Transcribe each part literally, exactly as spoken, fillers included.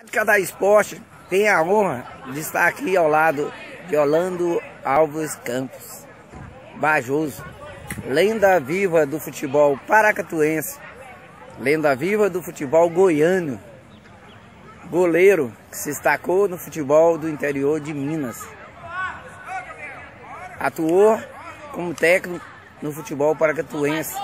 Cada esporte tem a honra de estar aqui ao lado de Orlando Alves Campos, Bajoso, lenda viva do futebol paracatuense, lenda viva do futebol goiano, goleiro que se destacou no futebol do interior de Minas. Atuou como técnico no futebol paracatuense.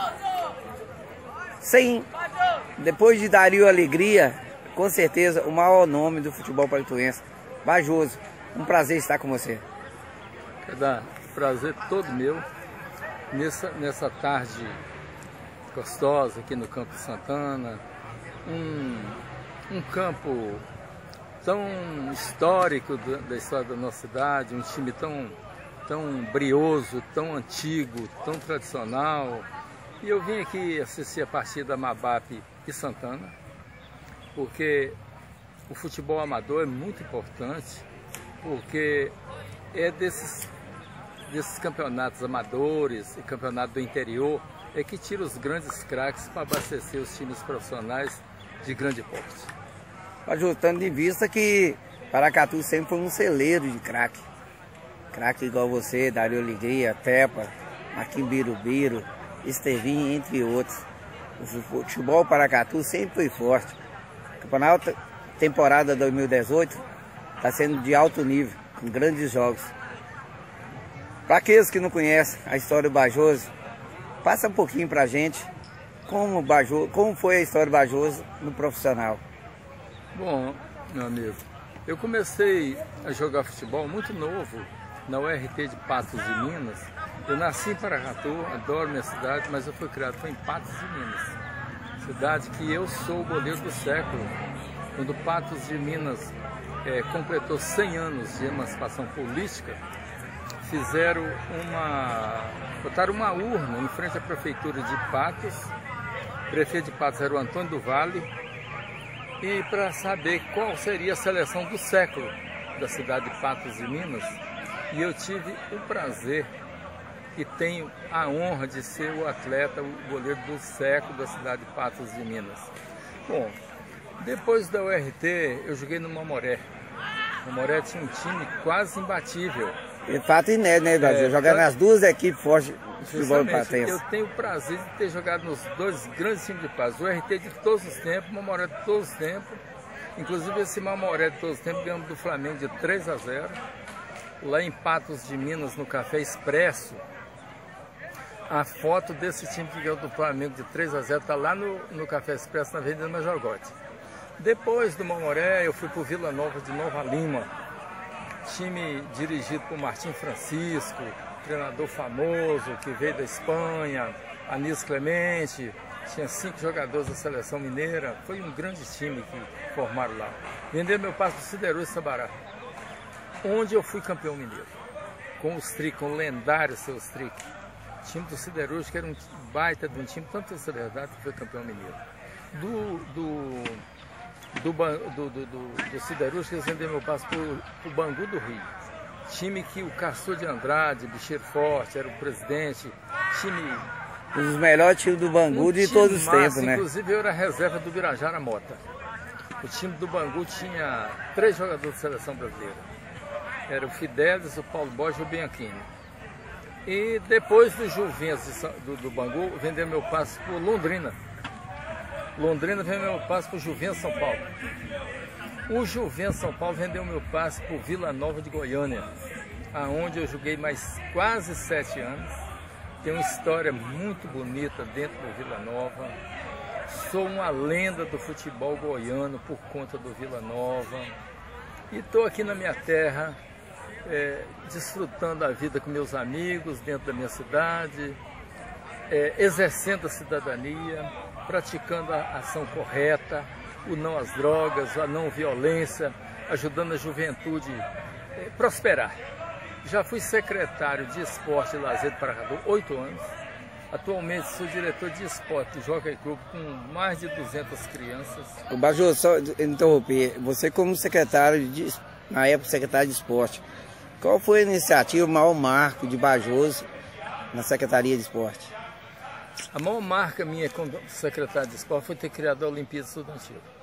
Sem, depois de Dario Alegria, com certeza o maior nome do futebol paracatuense. Bajoso, um prazer estar com você. Quer dar prazer todo meu nessa, nessa tarde gostosa aqui no Campo Santana, um, um campo tão histórico da história da nossa cidade, um time tão, tão brioso, tão antigo, tão tradicional. E eu vim aqui assistir a partida da Mabap e Santana, porque o futebol amador é muito importante, porque é desses, desses campeonatos amadores e campeonato do interior é que tira os grandes craques para abastecer os times profissionais de grande porte. Ajustando em vista que Paracatu sempre foi um celeiro de craque. Craque igual você, Dario Alegria, Tepa, Marquinhos Birubiru, Estevinho, entre outros. O futebol Paracatu sempre foi forte. O campeonato temporada dois mil e dezoito está sendo de alto nível, com grandes jogos. Para aqueles que não conhecem a história do Bajoso, passa um pouquinho para a gente como, Bajoso, como foi a história do Bajoso no profissional. Bom, meu amigo, eu comecei a jogar futebol muito novo na U R T de Patos de Minas. Eu nasci em Paracatu, adoro minha cidade, mas eu fui criado foi em Patos de Minas. Cidade que eu sou o goleiro do século. Quando Patos de Minas é, completou cem anos de emancipação política, fizeram uma... botaram uma urna em frente à prefeitura de Patos. O prefeito de Patos era o Antônio do Vale. E para saber qual seria a seleção do século da cidade de Patos de Minas. E eu tive o prazer e tenho a honra de ser o atleta, o goleiro do século da cidade de Patos de Minas. Bom, depois da U R T eu joguei no Mamoré. O Mamoré tinha um time quase imbatível. É fato inédito, né, Brasil? É, Jogar tá... nas duas equipes fortes do futebol patense. Eu tenho o prazer de ter jogado nos dois grandes times de Patos. O U R T de todos os tempos, o Mamoré de todos os tempos. Inclusive esse Mamoré de todos os tempos ganhamos do Flamengo de três a zero. Lá em Patos de Minas, no Café Expresso, a foto desse time que ganhou do Flamengo de três a zero está lá no, no Café Expresso, na Avenida Major Gotti. Depois do Mamoré, eu fui para o Vila Nova de Nova Lima, time dirigido por Martim Francisco, treinador famoso que veio da Espanha, Anísio Clemente, tinha cinco jogadores da seleção mineira, foi um grande time que formaram lá. Vendeu meu passe do Siderúrgico Sabará, onde eu fui campeão mineiro, com os Trick, com o lendário Seus Trick. O time do Siderúrgico era um baita de um time, tanto essa verdade que foi campeão mineiro. Do, do, do, do, do, do, do Siderúrgico, eles venderam meu passo para o Bangu do Rio. Time que o Castor de Andrade, Bicheiro Forte, era o presidente. Time... Um dos melhores times do Bangu um de todos os tempos, né? Inclusive eu era reserva do Birajara Mota. O time do Bangu tinha três jogadores de seleção brasileira. Era o Fidelis, o Paulo Borges e o Bianchini. E depois do Juventus do, do Bangu, vendeu meu passe por Londrina. Londrina vendeu meu passe por Juventus São Paulo. O Juventus São Paulo vendeu meu passe por Vila Nova de Goiânia, aonde eu joguei mais quase sete anos. Tem uma história muito bonita dentro do Vila Nova. Sou uma lenda do futebol goiano por conta do Vila Nova. E estou aqui na minha terra, É, desfrutando a vida com meus amigos dentro da minha cidade, é, exercendo a cidadania, praticando a ação correta, o não às drogas, a não violência, ajudando a juventude a é, prosperar. Já fui secretário de Esporte e Lazer do Paracatu oito anos. Atualmente sou diretor de esporte do Jockey Club com mais de duzentas crianças. O Bajoso, só interromper, você como secretário, de, na época secretário de esporte, qual foi a iniciativa, o maior marco de Bajoso na Secretaria de Esporte? A maior marca minha como secretário de esporte foi ter criado a Olimpíada Estudantil.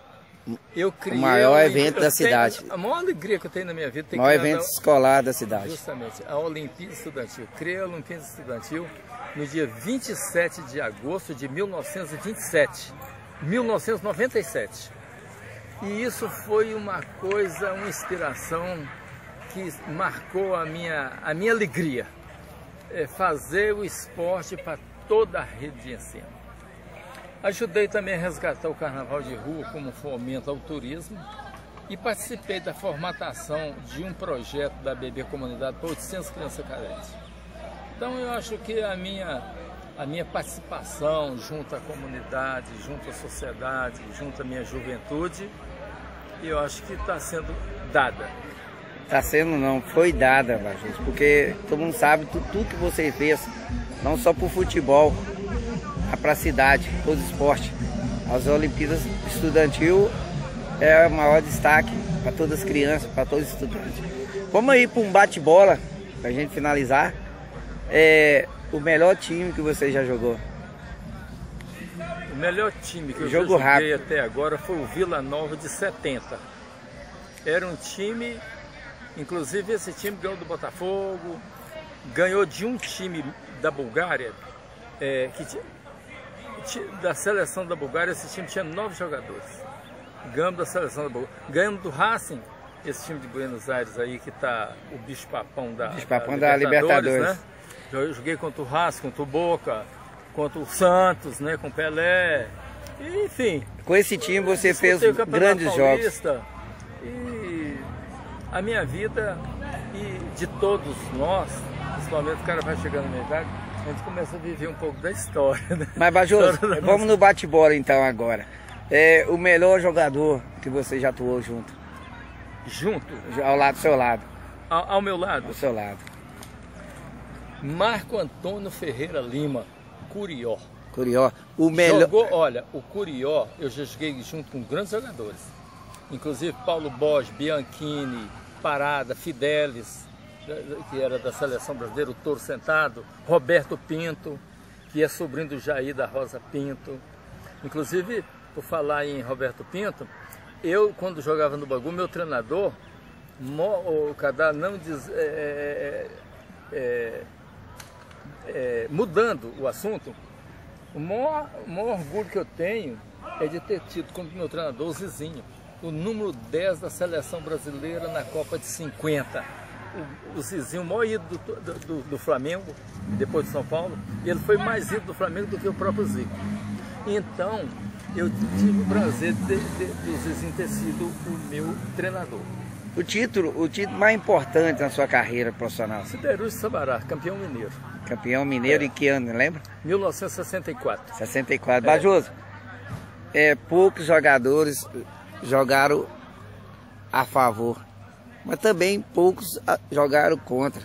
Eu criei o maior eu, evento eu da tenho, cidade. A maior alegria que eu tenho na minha vida... O maior evento escolar da cidade. Justamente, a Olimpíada Estudantil. Criei a Olimpíada Estudantil no dia vinte e sete de agosto de mil novecentos e vinte e sete. mil novecentos e noventa e sete. E isso foi uma coisa, uma inspiração que marcou a minha, a minha alegria. É fazer o esporte para toda a rede de ensino. Ajudei também a resgatar o carnaval de rua como fomento ao turismo e participei da formatação de um projeto da B B Comunidade para oitocentas crianças carentes. Então eu acho que a minha, a minha participação junto à comunidade, junto à sociedade, junto à minha juventude, eu acho que está sendo dada. Está sendo não, foi dada, Bajos, porque todo mundo sabe tudo, tudo que você fez, não só para o futebol, mas para a cidade, todo esporte. As Olimpíadas Estudantil é o maior destaque para todas as crianças, para todos os estudantes. Vamos aí para um bate-bola, para a gente finalizar. É o melhor time que você já jogou? O melhor time que eu Jogo já joguei rápido. até agora foi o Vila Nova de setenta. Era um time, inclusive esse time ganhou do Botafogo, ganhou de um time da Bulgária, é, que tinha, da seleção da Bulgária, esse time tinha nove jogadores. Ganhamos da seleção da Bulgária. Ganhamos do Racing, esse time de Buenos Aires aí, que tá o bicho-papão da, bicho-papão da, da Libertadores, Libertadores. né? Eu joguei contra o Racing, contra o Boca, contra o Santos, né, com o Pelé, e, enfim. Com esse time você fez grandes Paulista, jogos. E a minha vida, e de todos nós, principalmente o cara vai chegando na minha idade, a gente começa a viver um pouco da história, né? Mas, Bajos, vamos no bate-bola então agora. É o melhor jogador que você já atuou junto? Junto? Ao lado do seu lado. Ao, ao meu lado? Ao seu lado. Marco Antônio Ferreira Lima, Curió. Curió. O melhor... Jogou, olha, o Curió, eu já joguei junto com grandes jogadores. Inclusive Paulo Borges, Bianchini, Parada, Fidelis, que era da seleção brasileira, o Touro Sentado, Roberto Pinto, que é sobrinho do Jair da Rosa Pinto. Inclusive, por falar em Roberto Pinto, eu, quando jogava no Bangu, meu treinador, o Cadá não diz... É, é, é, mudando o assunto, o maior, o maior orgulho que eu tenho é de ter tido como meu treinador o Zizinho, o número dez da seleção brasileira na Copa de cinquenta. O, o Zizinho, o maior ídolo do, do, do Flamengo, depois de São Paulo, ele foi mais ídolo do Flamengo do que o próprio Zico. Então, eu tive o prazer de, de, de o Zizinho ter sido o meu treinador. O título, o título mais importante na sua carreira profissional? Siderúrgica de Sabará, campeão mineiro. Campeão mineiro, é. Em que ano, lembra? mil novecentos e sessenta e quatro. sessenta e quatro. É. Bajos, é, poucos jogadores jogaram a favor, mas também poucos jogaram contra.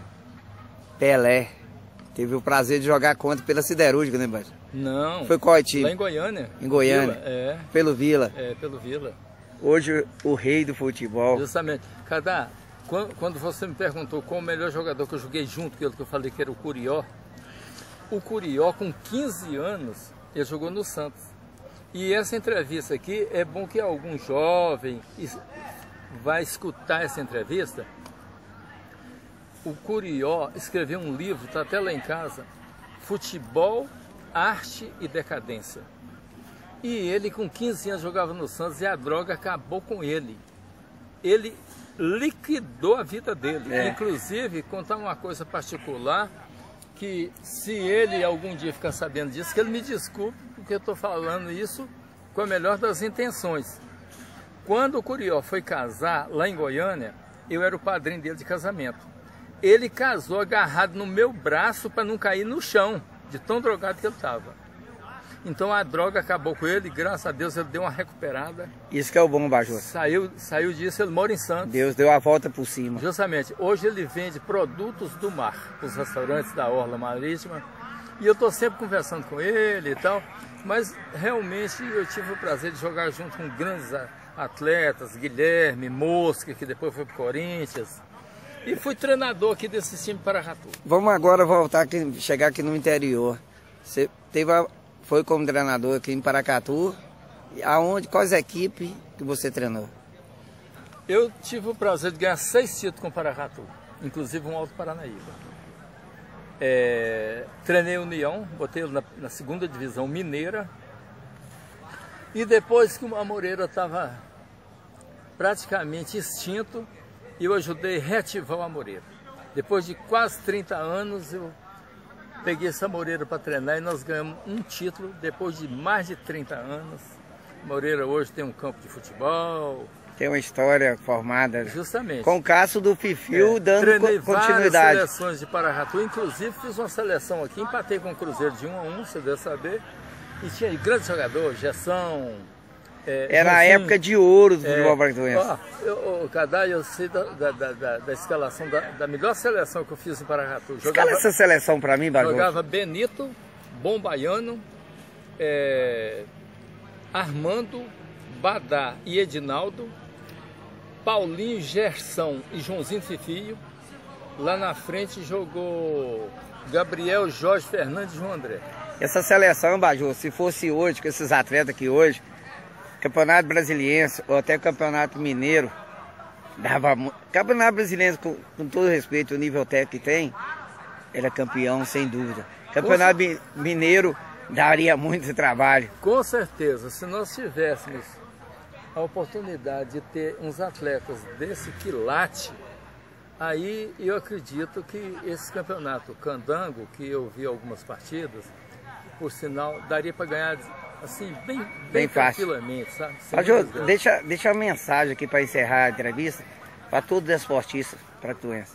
Pelé teve o prazer de jogar contra pela Siderúrgica, né, Bajos? Não. Foi qual time? Lá em Goiânia. Em Goiânia? Vila, é. Pelo Vila? É, pelo Vila. Hoje o rei do futebol. Justamente. Cadá, quando, quando você me perguntou qual o melhor jogador que eu joguei junto, que eu, que eu falei que era o Curió, o Curió com quinze anos, ele jogou no Santos. E essa entrevista aqui, é bom que algum jovem vai escutar essa entrevista. O Curió escreveu um livro, está até lá em casa, Futebol, Arte e Decadência. E ele com quinze anos jogava no Santos e a droga acabou com ele. Ele liquidou a vida dele. É. Inclusive, contar uma coisa particular, que se ele algum dia ficar sabendo disso, que ele me desculpe, porque eu estou falando isso com a melhor das intenções. Quando o Curió foi casar lá em Goiânia, eu era o padrinho dele de casamento. Ele casou agarrado no meu braço para não cair no chão, de tão drogado que ele estava. Então a droga acabou com ele, graças a Deus ele deu uma recuperada. Isso que é o bom, Bajos. Saiu, saiu disso, ele mora em Santos. Deus deu a volta por cima. Justamente, hoje ele vende produtos do mar, os restaurantes da Orla Marítima. E eu estou sempre conversando com ele e tal, mas realmente eu tive o prazer de jogar junto com grandes atletas, Guilherme, Mosca, que depois foi para o Corinthians. E fui treinador aqui desse time Paracatu. Vamos agora voltar aqui, chegar aqui no interior. Você teve a... Foi como treinador aqui em Paracatu, aonde, quais equipes que você treinou? Eu tive o prazer de ganhar seis títulos com o Paracatu, inclusive um Alto Paranaíba. É, treinei o União, botei ele na, na segunda divisão mineira. E depois que o Amoreira estava praticamente extinto, eu ajudei a reativar o Amoreira. Depois de quase trinta anos, eu peguei esse Amoreira para treinar e nós ganhamos um título depois de mais de trinta anos. O Amoreira hoje tem um campo de futebol. Tem uma história formada. Justamente. Com o caso do Fifio, é, dando treinei continuidade. Várias seleções de Paracatu, inclusive fiz uma seleção aqui, empatei com o Cruzeiro de um a um, você deve saber. E tinha grandes jogadores, Gessão. É, Era a época de ouro do futebol paracatuense. Ó, Cadá, eu sei da, da, da, da escalação da, da melhor seleção que eu fiz em Paracatu. Escala essa seleção para mim, Barroso. Jogava Benito, Bom Baiano, é, Armando, Badá e Edinaldo, Paulinho, Gerson e Joãozinho Fifio. Lá na frente jogou Gabriel, Jorge Fernandes e João André. Essa seleção, Bajô, se fosse hoje, com esses atletas aqui hoje, Campeonato Brasiliense ou até Campeonato Mineiro, dava Campeonato Brasiliense, com, com todo respeito, o nível técnico que tem, era campeão sem dúvida. Campeonato Mineiro daria muito trabalho. Com certeza, se nós tivéssemos a oportunidade de ter uns atletas desse quilate, aí eu acredito que esse campeonato Candango, que eu vi algumas partidas, por sinal, daria para ganhar assim, bem, bem, bem tranquilamente, sabe? Bajô, deixa, deixa uma mensagem aqui para encerrar a entrevista para todos os desportistas paracatuenses.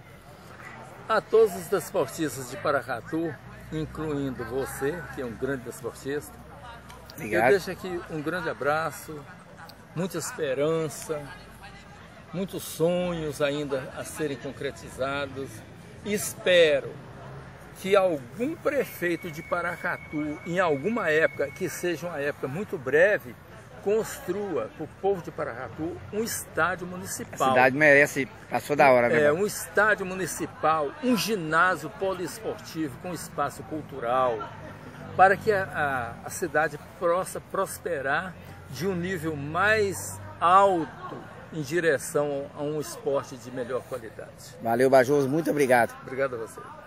A todos os desportistas de Paracatu, incluindo você, que é um grande desportista, Obrigado. Eu deixo aqui um grande abraço, muita esperança, muitos sonhos ainda a serem concretizados. Espero que algum prefeito de Paracatu, em alguma época, que seja uma época muito breve, construa para o povo de Paracatu um estádio municipal. A cidade merece, passou da hora, né? É, um estádio municipal, um ginásio poliesportivo com espaço cultural, para que a, a, a cidade possa prosperar de um nível mais alto em direção a um esporte de melhor qualidade. Valeu, Bajoso, muito obrigado. Obrigado a você.